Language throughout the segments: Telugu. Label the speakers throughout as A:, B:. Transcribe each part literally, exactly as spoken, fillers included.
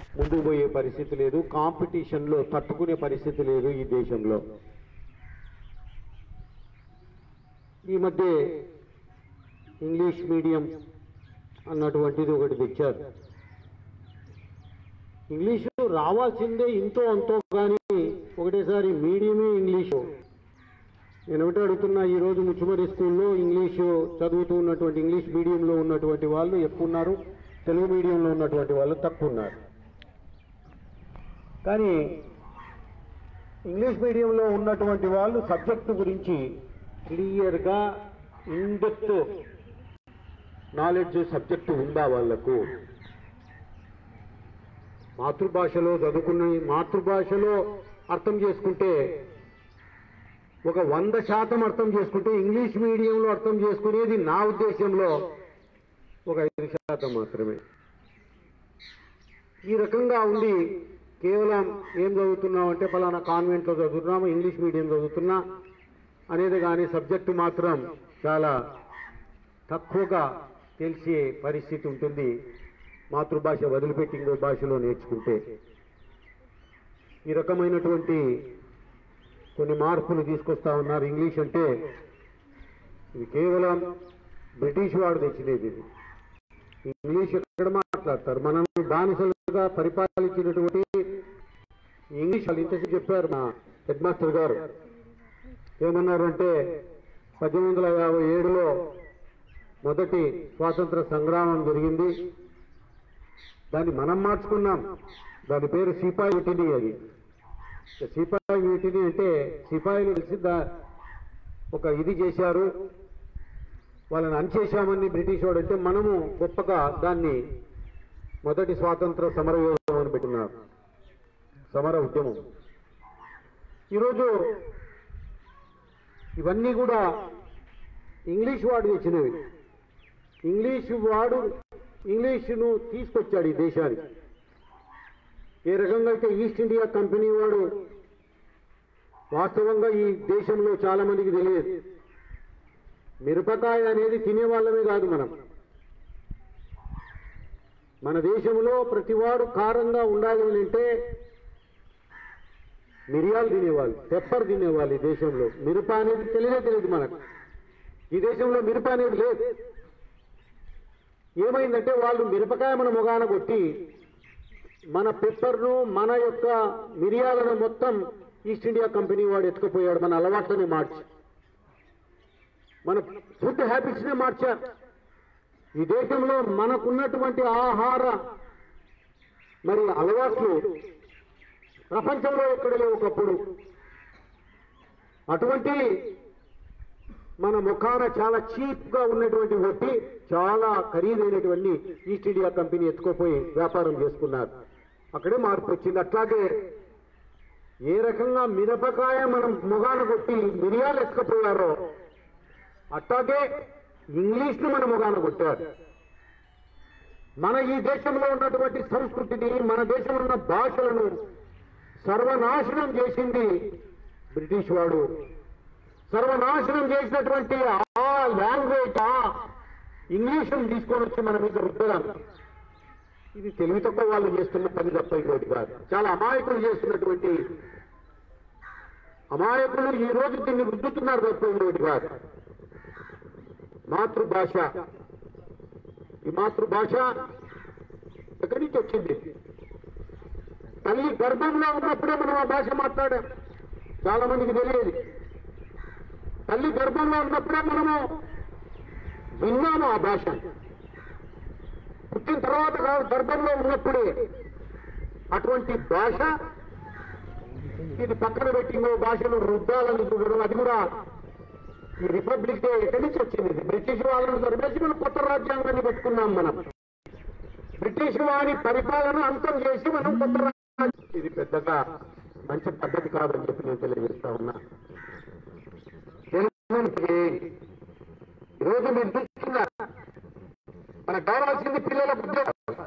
A: ముందుకు పోయే పరిస్థితి లేదు, కాంపిటీషన్లో తట్టుకునే పరిస్థితి లేదు ఈ దేశంలో. ఈ మధ్య ఇంగ్లీష్ మీడియం అన్నటువంటిది ఒకటి తెచ్చారు. ఇంగ్లీషు రావాల్సిందే ఇంతో అంతో, కానీ ఒకటేసారి మీడియమే ఇంగ్లీషు. నేను ఒకటి అడుగుతున్నా, ఈరోజు ముచ్చుమరి స్కూల్లో ఇంగ్లీషు చదువుతూ ఉన్నటువంటి ఇంగ్లీష్ మీడియంలో ఉన్నటువంటి వాళ్ళు ఎక్కువ ఉన్నారు, తెలుగు మీడియంలో ఉన్నటువంటి వాళ్ళు తక్కువ ఉన్నారు. కానీ ఇంగ్లీష్ మీడియంలో ఉన్నటువంటి వాళ్ళు సబ్జెక్టు గురించి క్లియర్గా ఇన్డెప్త్ నాలెడ్జ్ సబ్జెక్టు ఉందా వాళ్లకు? మాతృభాషలో చదువుకుని మాతృభాషలో అర్థం చేసుకుంటే ఒక వంద శాతం అర్థం చేసుకుంటే ఇంగ్లీష్ మీడియంలో అర్థం చేసుకునేది నా ఉద్దేశంలో ఒక ఐదు శాతం మాత్రమే. ఈ రకంగా ఉండి కేవలం ఏం చదువుతున్నామంటే ఫలానా కాన్వెంట్లో చదువుతున్నాము, ఇంగ్లీష్ మీడియం చదువుతున్నా అనేది కానీ సబ్జెక్టు మాత్రం చాలా తక్కువగా తెలిసే పరిస్థితి ఉంటుంది మాతృభాష వదిలిపెట్టి ఇంకో భాషలో నేర్చుకుంటే. ఈ రకమైనటువంటి కొన్ని మార్పులు తీసుకొస్తా ఉన్నారు. ఇంగ్లీష్ అంటే ఇది కేవలం బ్రిటిష్ వాడు తెచ్చినది. ఇది ఇంగ్లీష్ ఎక్కడ మాట్లాడతారు? మనం బానిసలుగా పరిపాలించినటువంటి ఇంగ్లీష్ వాళ్ళు ఇంతసేపు చెప్పారు మా హెడ్ మాస్టర్ గారు. ఏమన్నారంటే పద్దెనిమిది వందల యాభై ఏడులో మొదటి స్వాతంత్ర సంగ్రామం జరిగింది, దాన్ని మనం మార్చుకున్నాం, దాని పేరు సిపాయి మ్యూటినీ. అది సిపాయి మ్యూటినీ అంటే సిపాయిలు కలిసి దా ఒక ఇది చేశారు, వాళ్ళని అణచేశామని బ్రిటిష్ వాడు అంటే మనము గొప్పగా దాన్ని మొదటి స్వాతంత్ర సమరయోగం అని పెట్టున్నారు, సమర ఉద్యమం. ఈరోజు ఇవన్నీ కూడా ఇంగ్లీష్ వాడు తెచ్చినవి. ఇంగ్లీషు వాడు ఇంగ్లీషును తీసుకొచ్చాడు ఈ దేశానికి. ఏ రకంగా అయితే ఈస్ట్ ఇండియా కంపెనీ వాడు వాస్తవంగా ఈ దేశంలో చాలా మందికి తెలియదు, మిరపకాయ అనేది తినేవాళ్ళమే కాదు మనం. మన దేశంలో ప్రతివాడు కారంగా ఉండాలి అంటే మిరియాలు తినేవాళ్ళు, పెప్పర్ తినేవాళ్ళు. ఈ దేశంలో మిరప అనేది తెలియదే తెలియదు మనకు. ఈ దేశంలో మిరప అనేది లేదు. ఏమైందంటే వాళ్ళు మిరపకాయ మన మొగాన కొట్టి మన పెప్పర్ను మన యొక్క మిరియాలను మొత్తం ఈస్ట్ ఇండియా కంపెనీ వాడు ఎత్తుకుపోయాడు. మన అలవాట్లనే మార్చి మన ఫుడ్ హ్యాబిట్స్నే మార్చారు. ఈ దేశంలో మనకున్నటువంటి ఆహార మరి అలవాట్లు ప్రపంచంలో ఎక్కడ లేవు ఒకప్పుడు. అటువంటి మన ముఖాన చాలా చీప్గా ఉన్నటువంటి వడ్డీ చాలా ఖరీదైనటువంటి ఈస్ట్ ఇండియా కంపెనీ ఎత్తుకుపోయి వ్యాపారం చేసుకున్నారు. అక్కడే మార్పు వచ్చింది. అట్లాగే ఏ రకంగా మిరపకాయ మనం మొగాన కొట్టి మిరియాలు ఎత్తుకుపోయారో అట్లాగే ఇంగ్లీష్ను మన మొగాన కొట్టారు. మన ఈ దేశంలో ఉన్నటువంటి సంస్కృతిని, మన దేశంలో ఉన్న భాషలను సర్వనాశనం చేసింది బ్రిటిష్ వాడు. సర్వనాశనం చేసినటువంటి ఆ లాంగ్వేజ్, ఆ ఇంగ్లీష్ను తీసుకొని వచ్చి మన మీద రుద్దడం, ఇది తెలివి తక్కువ వాళ్ళు చేస్తున్న పని తప్ప ఇంకోటి కాదు. చాలా అమాయకులు చేస్తున్నటువంటి అమాయకులు ఈ రోజు దీన్ని రుద్దుతున్నారు తప్ప ఇంకోటి కాదు. మాతృభాష, ఈ మాతృభాష ఎక్కడి నుంచి వచ్చింది? తల్లి గర్భంలో ఉన్నప్పుడే మనం ఆ భాష మాట్లాడాం, చాలా మందికి తెలియదు. తల్లి గర్భంలో ఉన్నప్పుడే మనము విన్నాము ఆ భాష. పుట్టిన తర్వాత కాదు, గర్భంలో ఉన్నప్పుడే అటువంటి భాష. ఇది పక్కన పెట్టి ఇంకో భాషను రుద్దాలని చూడడం, అది కూడా ఈ రిపబ్లిక్ డే ఎక్కడి నుంచి వచ్చింది? బ్రిటిష్ వాళ్ళను తరిమేసి మనం కొత్త రాజ్యాంగాన్ని పెట్టుకున్నాం. మనం బ్రిటిష్ వారి పరిపాలన అంతం చేసి మనం కొత్త రాజ్యాంగం, ఇది పెద్దగా మంచి పద్ధతి కాదని చెప్పి నేను తెలియజేస్తా ఉన్నా. ఈరోజు మీరు చూస్తున్నారు, మనకు కావాల్సింది పిల్లలకు ఉద్యోగాలు,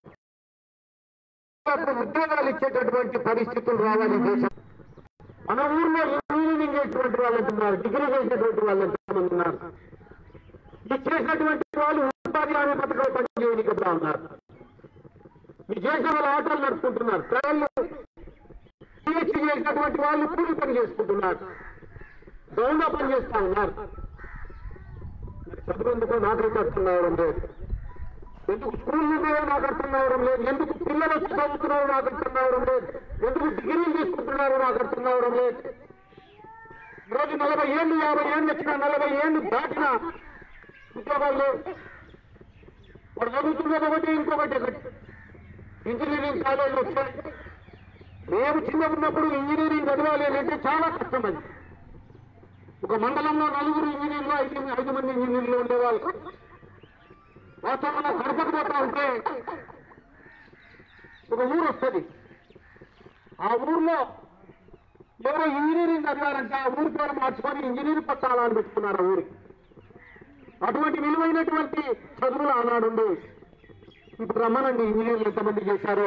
A: ఉద్యోగాలు ఇచ్చేటటువంటి పరిస్థితులు రావాలి దేశం. మన ఊర్లో ఇంజనీరింగ్ చేసినటువంటి వాళ్ళు అంటున్నారు, డిగ్రీ చేసినటువంటి వాళ్ళు ఎంతమంది ఉన్నారు. ఇది చేసినటువంటి వాళ్ళు ఉపాధి హామీ పథకాలు పనిచేయని కదా ఉన్నారు. ఈ దేశంలో ఆటోలు నడుపుకుంటున్నారు, ట్రైన్లు పిహెచ్డీ చేసినటువంటి వాళ్ళు కూలి పని చేసుకుంటున్నారు, దౌంగా పని చేస్తా ఉన్నారు. చదువుందుకు నాకైతే అర్థం కావడం లేదు. ఎందుకు స్కూల్ ఉన్నాయో నాకు అర్థం కావడం లేదు. ఎందుకు పిల్లలు వచ్చి చదువుతున్నారో నాకు అర్థం కావడం లేదు. ఎందుకు డిగ్రీలు తీసుకుంటున్నారో నాకు అర్థం కావడం లేదు. ఈరోజు నలభై ఏళ్ళు యాభై ఏళ్ళు వచ్చిన నలభై ఏళ్ళు దాటిన ఉద్యోగాలు లేవు. వాడు చదువుతున్నది ఒకటి ఇంకొకటి ఒకటి. ఇంజనీరింగ్ కాలేజీలు వచ్చాయి. మేము చిన్న ఉన్నప్పుడు ఇంజనీరింగ్ చదవాలి అంటే చాలా కష్టం. అది ఒక మండలంలో నలుగురు ఇంజనీర్లు ఐదు ఐదు మంది ఇంజనీర్లు ఉండేవాళ్ళు. వాస్తవంగా గడపకపోతా ఉంటే ఒక ఊరు వస్తుంది. ఆ ఊర్లో ఎవరో ఇంజనీరింగ్ చదివారంటే ఆ ఊరి పేరు మార్చుకొని ఇంజనీరింగ్ పట్టాలని పెట్టుకున్నారు ఆ ఊరికి. అటువంటి విలువైనటువంటి చదువులు ఆనాడు. ఇప్పుడు రమ్మనండి ఇంజనీర్లు ఎంతమంది చేశారో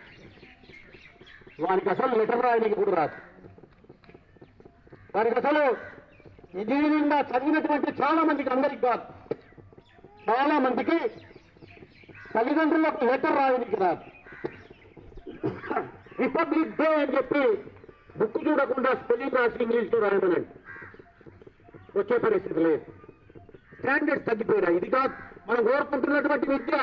A: వారికి అసలు లెటర్ రాయడానికి కూడా రాదు. వారికి అసలు ఇంజనీరింగ్ చదివినటువంటి చాలా మందికి, అందరికి కాదు, చాలా మందికి తల్లిదండ్రులకు లెటర్ రాయడానికి రాదు. రిపబ్లిక్ డే అని చెప్పి బుక్ చూడకుండా స్పెల్లింగ్ రాసి ఇంగ్లీష్లో రాయమనండి, వచ్చే పరిస్థితి లేదు. స్టాండర్డ్స్ తగ్గిపోయినాయి. ఇది కాదు మనం కోరుకుంటున్నటువంటి విద్య.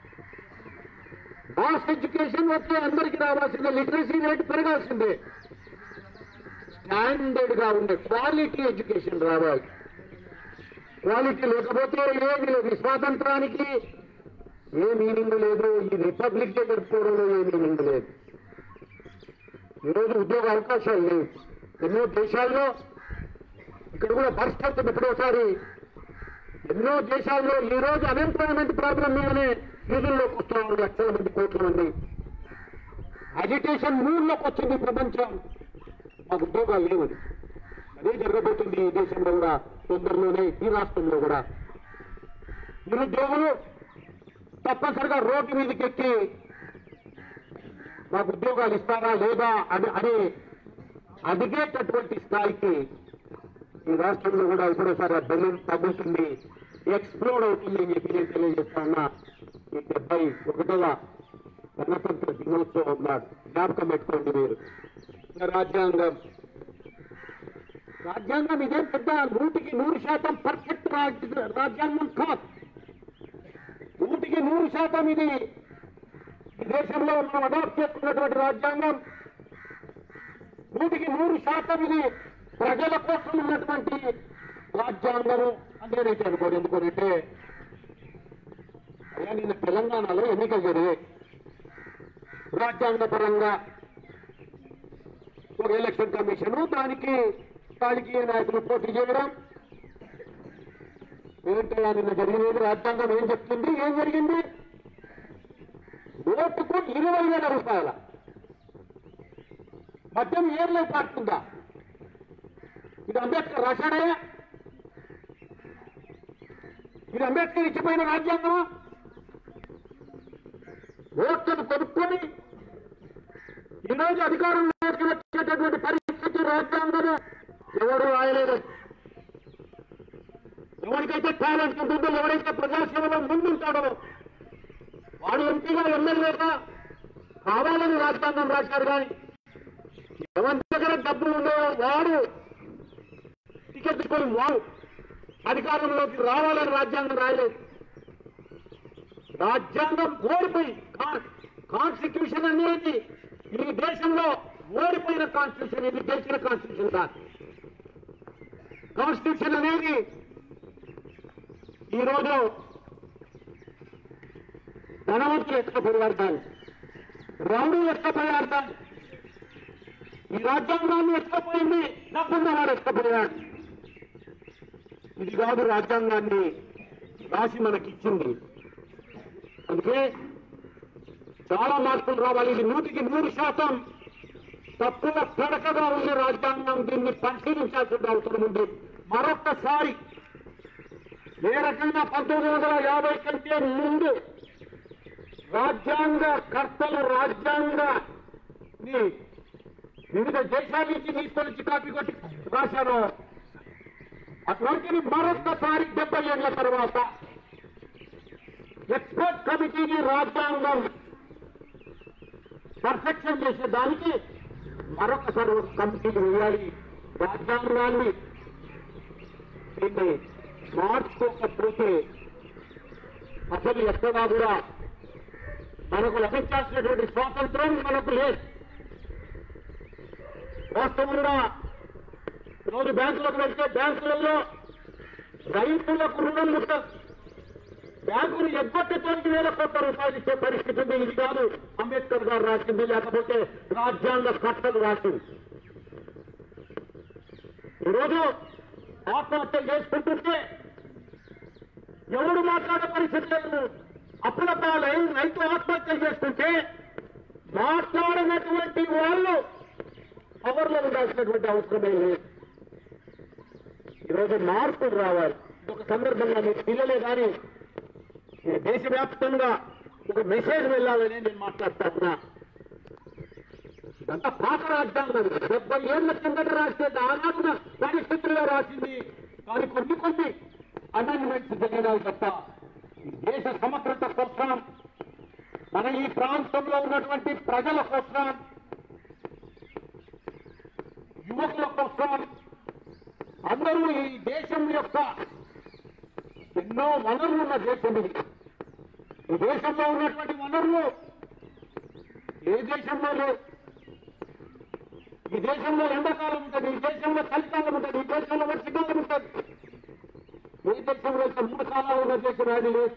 A: మాస్ ఎడ్యుకేషన్ వచ్చే అందరికీ రావాల్సిందే, లిటరసీ రేట్ పెరగాల్సిందే. స్టాండర్డ్ గా ఉండే క్వాలిటీ ఎడ్యుకేషన్ రావాలి. క్వాలిటీ లేకపోతే ఏమి లేదు. స్వాతంత్రానికి ఏ మీనింగ్ లేదు, ఈ రిపబ్లిక్ డే జరుపుకోవడంలో ఏ మీనింగ్ లేదు. ఈరోజు ఉద్యోగ అవకాశాలు లేవు ఎన్నో దేశాల్లో. ఇక్కడ కూడా పరిస్థితి ఎప్పుడోసారి ఎన్నో దేశాల్లో ఈ రోజు అన్ఎంప్లాయ్మెంట్ ప్రాబ్లం మీదనే వీధుల్లోకి వస్తూ ఉన్నారు లక్షల మంది, కోట్ల మంది. అజిటేషన్ మూడ్లోకి వచ్చింది ప్రపంచం. మాకు ఉద్యోగాలు లేవని. అదే జరగబోతుంది ఈ దేశంలో కూడా తొందరలోనే, ఈ రాష్ట్రంలో కూడా. నిరుద్యోగులు తప్పనిసరిగా రోడ్డు మీదకి ఎక్కి మాకు ఉద్యోగాలు ఇస్తారా లేదా అని అని అడిగేటటువంటి స్థాయికి ఈ రాష్ట్రంలో కూడా ఇప్పుడోసారి ఆ బెలూన్ తగ్గుతుంది, ఎక్స్ప్లోడ్ అవుతుంది అని చెప్పి నేను తెలియజేస్తా ఉన్నా. ఈ డెబ్బై ఒకటవ గణతంత్ర దినోత్సవం నాడు జ్ఞాపకం పెట్టుకోండి మీరు. రాజ్యాంగం రాజ్యాంగం ఇదేం పెద్ద నూటికి నూరు శాతం పర్ఫెక్ట్ రాజ్యాంగం కాదు. నూటికి నూరు శాతం ఇది ఈ దేశంలో మనం అడాప్ట్ చేసుకున్నటువంటి రాజ్యాంగం. నూటికి నూరు శాతం ఇది ప్రజల కోసం ఉన్నటువంటి రాజ్యాంగము అంతేనైతే అనుకోరు. ఎందుకంటే అయ్యా నిన్న తెలంగాణలో ఎన్నికలు జరిగాయి. రాజ్యాంగ పరంగా ఒక ఎలక్షన్ కమిషన్ దానికి రాజకీయ నాయకులు పోటీ చేయడం ఏంటో నిన్న జరిగినది. రాజ్యాంగం ఏం చెప్తుంది, ఏం జరిగింది? ఓటుకు ఇరవై వేల రూపాయల మద్యం ఏర్లే పాడుతుందా? ఇది అంబేద్కర్ రాశాడయా? ఇది అంబేద్కర్ ఇచ్చిపోయిన రాజ్యాంగమా? ఓట్లను కొనుక్కొని ఈరోజు అధికారంలోకి వచ్చేటటువంటి పరిస్థితి రాజ్యాంగము ఎవరు రాయలేదు. ఎవరికైతే టాలెంట్ ఉంటుందో, ఎవరైతే ప్రజాసేవలో ముందుంటాడో వాడు ఎంపీగా ఎమ్మెల్యేగా కావాలని రాజ్యాంగం రాశారు. కానీ ఎవరి దగ్గర డబ్బులు ఉండేవో వాడు టికెట్ తీసుకొని వాడు అధికారంలోకి రావాలని రాజ్యాంగం రాయలేదు. రాజ్యాంగం ఓడిపోయి కాన్స్టిట్యూషన్ అనేది ఈ దేశంలో ఓడిపోయిన కాన్స్టిట్యూషన్, ఇది గెలిచిన కాన్స్టిట్యూషన్ కాదు. కాన్స్టిట్యూషన్ అనేది ఈరోజు ధనవంతులు ఎత్తుకపోయారు, దాన్ని రౌడీలు ఎత్తుకపోయారు, దాన్ని ఈ రాజ్యాంగాన్ని ఎత్తుకపోయింది డబ్బున్న వాడు ఎత్తుకపోయాడు. ఇది కాదు రాజ్యాంగాన్ని రాసి మనకిచ్చింది. అందుకే చాలా మార్పులు రావాలి. ఇది నూటికి నూరు శాతం తక్కువ పెడకగా ఉన్న రాజ్యాంగం. దీన్ని పరిశీలించాల్సిన అవసరం ఉంది. మరొక్కసారి ఏ రకంగా పంతొమ్మిది వందల యాభై కంటే ముందు రాజ్యాంగ కర్తలు రాజ్యాంగాన్ని వివిధ దేశాల నుంచి తీసుకొని కాపీ కొట్టి రాశారో అటువంటిది మరొక్కసారి డెబ్బై ఏళ్ల తర్వాత ఎక్స్పర్ట్ కమిటీని రాజ్యాంగం పర్ఫెక్షన్ చేసే దానికి మరొకసారి ఒక కమిటీని వేయాలి. రాజ్యాంగాన్ని దీన్ని మార్చుకోకపోతే అసలు ఎక్కడా కూడా మనకు లభించాల్సినటువంటి స్వాతంత్రం మనకు లేదు. వాస్తవంగా రోజు బ్యాంకులకు వెళ్తే బ్యాంకులలో రైతులకు రుణం ఉంటుంది. బ్యాంకులు ఎగ్గొట్టి తొమ్మిది వేల కోట్ల రూపాయలు ఇచ్చే పరిస్థితి ఉంది. ఇది కాదు అంబేద్కర్ గారు రాసింది, లేకపోతే రాజ్యాంగ కట్టలు రాసింది. ఈరోజు ఆత్మహత్య చేసుకుంటుంటే ఎవరు మాట్లాడే పరిస్థితి లేదు. అప్పుల పాలై రైతు ఆత్మహత్య చేసుకుంటే మాట్లాడినటువంటి వాళ్ళు పవర్లో ఉండాల్సినటువంటి అవసరమే లేదు. ఈరోజు మార్పులు రావాలి. ఒక సందర్భంగా మీ పిల్లలే కానీ దేశవ్యాప్తంగా ఒక మెసేజ్ వెళ్ళాలని నేను మాట్లాడుతా ఉన్నా. ఇదంతా పాత రాజ్యాంగం. డెబ్బై ఏళ్ల కిందట రాస్తే ఆనాడున పరిస్థితుల్లో రాసింది. కానీ కొన్ని కొన్ని అమెండ్మెంట్స్ జరిగినాయి తప్ప దేశ సమగ్రత కోసం, మన ఈ ప్రాంతంలో ఉన్నటువంటి ప్రజల కోసం, యువకుల కోసం, అందరూ ఈ దేశం యొక్క ఎన్నో వనరులు ఉన్న దేశం ఇది. ఈ దేశంలో ఉన్నటువంటి వనరులు ఏ దేశంలో లేవు. ఈ దేశంలో ఎండాకాలం ఉంటుంది, ఈ దేశంలో చలికాలం ఉంటుంది, ఈ దేశంలో వర్షకాలం ఉంటుంది. ఏ దేశంలో మూడు కాలాలు ఉన్న దేశం అది లేదు.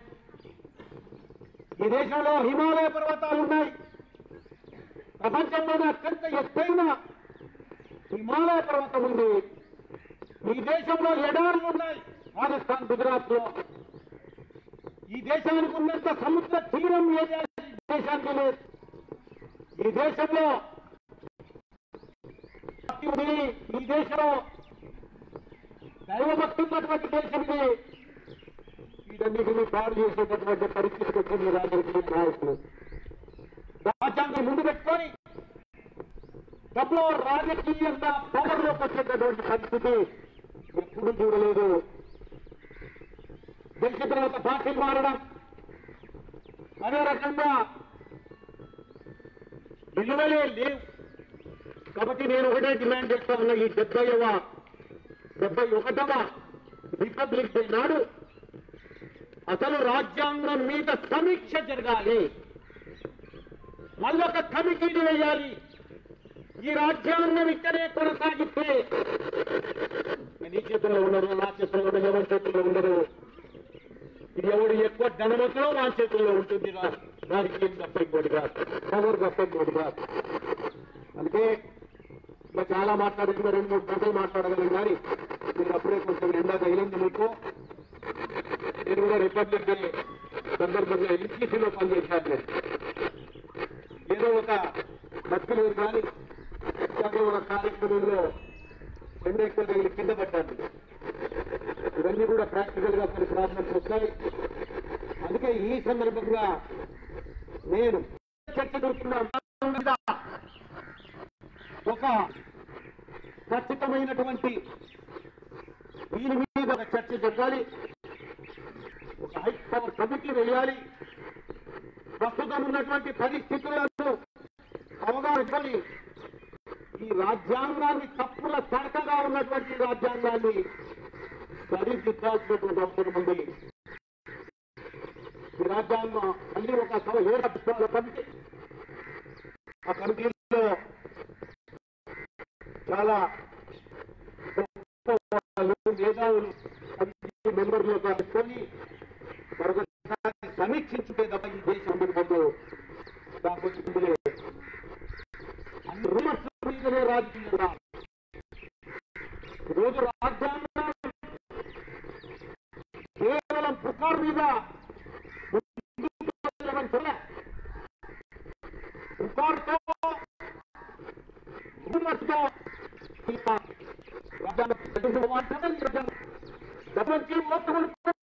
A: ఈ దేశంలో హిమాలయ పర్వతాలు ఉన్నాయి. ప్రపంచంలోనే అత్యంత ఎత్తైన హిమాలయ పర్వతం ఉంది. ఈ దేశంలో ఎడారులు ఉన్నాయి. రాజస్థాన్, గుజరాత్ లో ఈ దేశానికి ఉన్నంత సముద్ర తీరం ఏ దేశానికి లేదు. ఈ దేశంలో ఈ దేశంలో దైవభక్తి ఉన్నటువంటి దేశం ఇది. వీటన్నిటినీ పాడు చేసేటటువంటి పరిస్థితికి వచ్చింది రాజకీయ నాయకులు. రాజ్యాంగం ముందు పెట్టుకొని డబ్బులో రాజకీయంగా పవర్లోకి వచ్చేటటువంటి పరిస్థితి ఎప్పుడు చూడలేదు. గెలిచిన తర్వాత పార్టీలు మారడం, అదే రకంగా విలువలే లేవు. కాబట్టి నేను ఒకటే డిమాండ్ చేస్తా ఉన్నా, ఈ డెబ్బైవ డెబ్బై ఒకటవ రిపబ్లిక్ డే నాడు అసలు రాజ్యాంగం మీద సమీక్ష జరగాలి. మళ్ళొక కమిటీని వేయాలి. ఈ రాజ్యాంగం ఇక్కడే కొనసాగిస్తే నీ చేతుల్లో ఉండరు, నా చేతుల్లో ఉండరు, ఎవరి చేతుల్లో ఉండరు. ఇది ఎవడు ఎక్కువ ధనవంతులో నా చేతుల్లో ఉంటుంది. రాజకీయం తప్ప ఇంకోటి కాదు, పవర్ తప్ప ఇంకోటి కాదు. అందుకే ఇంకా చాలా మాట్లాడుతున్న రెండు మూడు గంటలు మాట్లాడగలను. కానీ మీరు అప్పుడే కొంచెం ఎండా తగిలింది మీకు. నేను కూడా రిపబ్లిక్ డే సందర్భంగా ఎన్సీసీలో పనిచేశాను. నేను ఏదో ఒక బతుకులేదు కానీ ఒక కార్యక్రమంలో ఎండెక్కువ తగిలి కింద పడ్డాను. ఇవన్నీ కూడా ప్రాక్టికల్ గా కొన్ని ప్రాబ్లమ్స్ వస్తాయి. అందుకే ఈ సందర్భంగా నేను చర్చ జరుగుతున్న ఒక ఖచ్చితమైనటువంటి దీని మీద ఒక చర్చ జరగాలి. ఒక హై పవర్ కమిటీ వేయాలి. ప్రస్తుతం ఉన్నటువంటి పరిస్థితులను అవగాహన, ఈ రాజ్యాంగాన్ని తప్పుల తడకగా ఉన్నటువంటి రాజ్యాంగాన్ని సరిదిద్దాల్సినటువంటి అవసరం ఉంది. ఈ రాజ్యాంగం మళ్ళీ ఒక సభ ఏర్పరచుకోవాలి కమిటీ. ఆ కమిటీలో చాలా మేధావులు కమిటీ మెంబర్లు కలుసుకొని మరొకసారి సమీక్షించుకే తప్ప ఈ దేశం ముందు దానికి అన్ని రూమర్స్ మీదనే రాజకీయంగా రోజు రాజ్యాంగం కేవలం పుకార్ మీద పుకార్తో రూమర్స్తో రాజ్యాంగం డబ్బులు మొత్తం